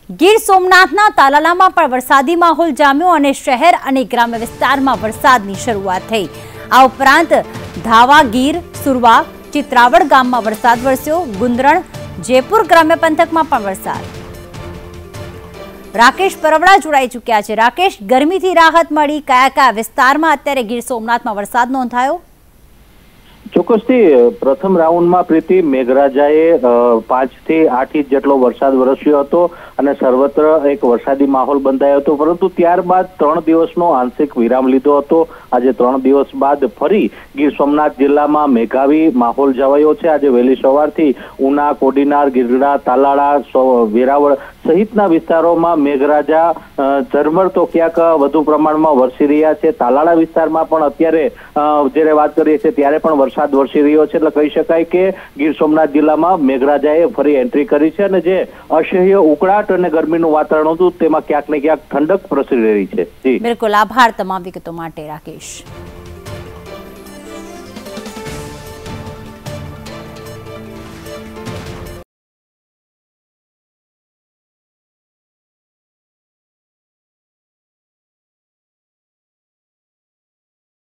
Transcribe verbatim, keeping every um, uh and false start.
ગીર સોમનાથના તાલાલામાં પણ વરસાદી માહોલ જામ્યો અને શહેર અને ગ્રામ્ય વિસ્તારમાં વરસાદની શરૂઆત થઈ। આ ઉપરાંત ધાવા, ગીર, સુરવા, ચિત્રાવડ ગામમાં વરસાદ વરસ્યો। ગુંદરણ, જયપુર ગ્રામ્ય પંથકમાં પણ વરસાદ। રાકેશ પરવડા જોડાઈ ચૂક્યા છે। રાકેશ, ગરમીથી રાહત મળી, કયા કયા વિસ્તારમાં અત્યારે ગીર સોમનાથમાં વરસાદ નોંધાયો? ચોક્કસથી પ્રથમ રાઉન્ડમાં પ્રીતિ મેઘરાજાએ પાંચ થી આઠ ઇંચ જેટલો વરસાદ વરસ્યો હતો અને સર્વત્ર એક વરસાદી માહોલ બંધાયો હતો, પરંતુ ત્યારબાદ ત્રણ દિવસનો આંશિક વિરામ લીધો હતો। આજે ત્રણ દિવસ બાદ ફરી ગીર સોમનાથ જિલ્લામાં મેઘાવી માહોલ જવાયો છે। આજે વહેલી સવારથી ઉના, કોડીનાર, ગીરડા, તાલાળા, વેરાવળ સહિતના વિસ્તારોમાં મેઘરાજા ઝરમર તો ક્યાંક વધુ પ્રમાણમાં વરસી રહ્યા છે। તાલાળા વિસ્તારમાં પણ અત્યારે જ્યારે વાત કરીએ છીએ ત્યારે પણ વરસાદ વરસી રહ્યો છે, એટલે કહી શકાય કે ગીર સોમનાથ જિલ્લામાં મેઘરાજાએ ફરી એન્ટ્રી કરી છે અને જે અસહ્ય ઉકળાટ અને ગરમીનું વાતાવરણ હતું તેમાં ક્યાંક ને ક્યાંક ઠંડક પ્રસરી રહી છે। બિલકુલ, આભાર તમામ વિગતો માટે રાકેશ।